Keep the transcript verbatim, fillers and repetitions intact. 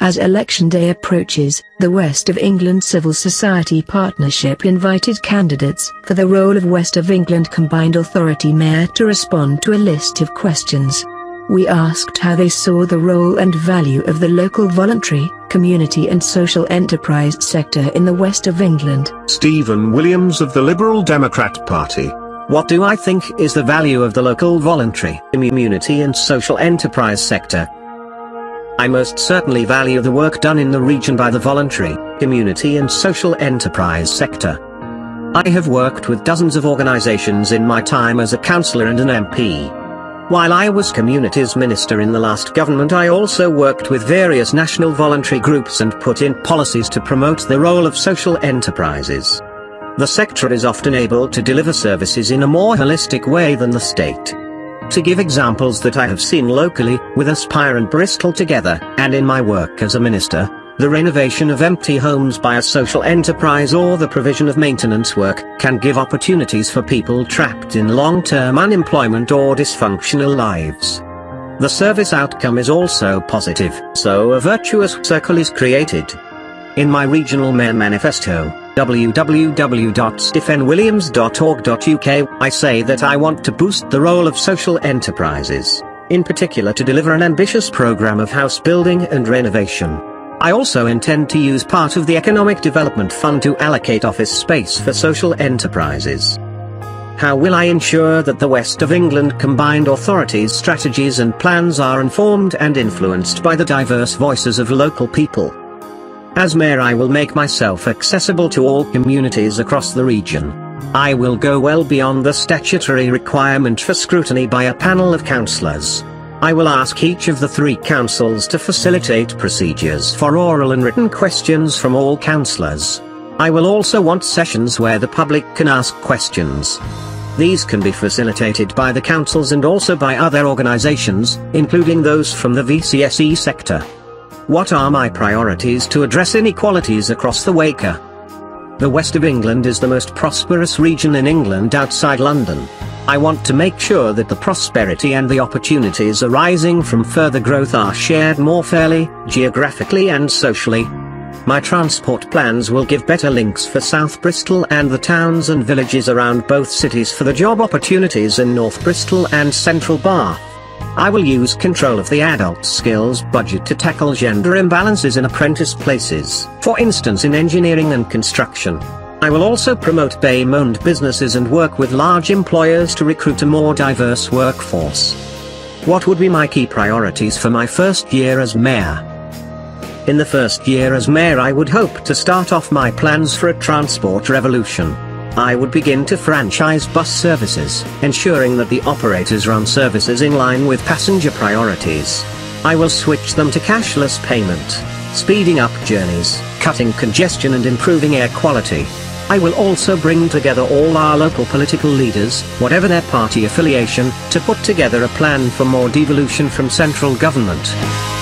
As election day approaches, the West of England Civil Society Partnership invited candidates for the role of West of England Combined Authority Mayor to respond to a list of questions. We asked how they saw the role and value of the local voluntary, community and social enterprise sector in the West of England. Stephen Williams of the Liberal Democrat Party. What do I think is the value of the local voluntary, community and social enterprise sector? I most certainly value the work done in the region by the voluntary, community and social enterprise sector. I have worked with dozens of organisations in my time as a councillor and an M P. While I was Communities Minister in the last government, I also worked with various national voluntary groups and put in policies to promote the role of social enterprises. The sector is often able to deliver services in a more holistic way than the state. To give examples that I have seen locally, with Aspire and Bristol together, and in my work as a minister, the renovation of empty homes by a social enterprise or the provision of maintenance work can give opportunities for people trapped in long-term unemployment or dysfunctional lives. The service outcome is also positive, so a virtuous circle is created. In my Regional Mayor Manifesto, w w w dot stephen williams dot org dot u k, I say that I want to boost the role of social enterprises, in particular to deliver an ambitious programme of house building and renovation. I also intend to use part of the Economic Development Fund to allocate office space for social enterprises. How will I ensure that the West of England Combined Authorities' strategies and plans are informed and influenced by the diverse voices of local people? As Mayor, I will make myself accessible to all communities across the region. I will go well beyond the statutory requirement for scrutiny by a panel of councillors. I will ask each of the three councils to facilitate procedures for oral and written questions from all councillors. I will also want sessions where the public can ask questions. These can be facilitated by the councils and also by other organisations, including those from the V C S E sector. What are my priorities to address inequalities across the W E C? The West of England is the most prosperous region in England outside London. I want to make sure that the prosperity and the opportunities arising from further growth are shared more fairly, geographically and socially. My transport plans will give better links for South Bristol and the towns and villages around both cities for the job opportunities in North Bristol and Central Bath. I will use control of the adult skills budget to tackle gender imbalances in apprentice places, for instance in engineering and construction. I will also promote B A M E-owned businesses and work with large employers to recruit a more diverse workforce. What would be my key priorities for my first year as Mayor? In the first year as Mayor, I would hope to start off my plans for a transport revolution. I would begin to franchise bus services, ensuring that the operators run services in line with passenger priorities. I will switch them to cashless payment, speeding up journeys, cutting congestion and improving air quality. I will also bring together all our local political leaders, whatever their party affiliation, to put together a plan for more devolution from central government.